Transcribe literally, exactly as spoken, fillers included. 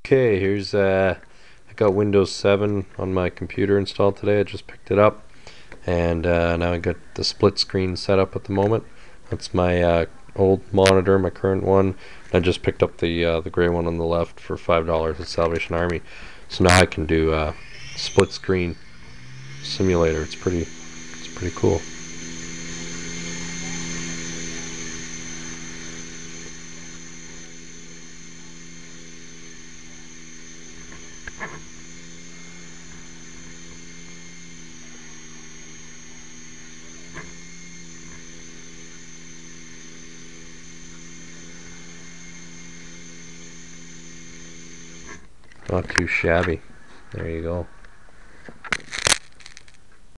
Okay, here's uh, I got Windows seven on my computer installed today. I just picked it up, and uh, now I got the split screen set up at the moment. That's my uh, old monitor, my current one. I just picked up the uh, the gray one on the left for five dollars at Salvation Army. So now I can do uh, split screen simulator. It's pretty, it's pretty cool. Not too shabby. There you go.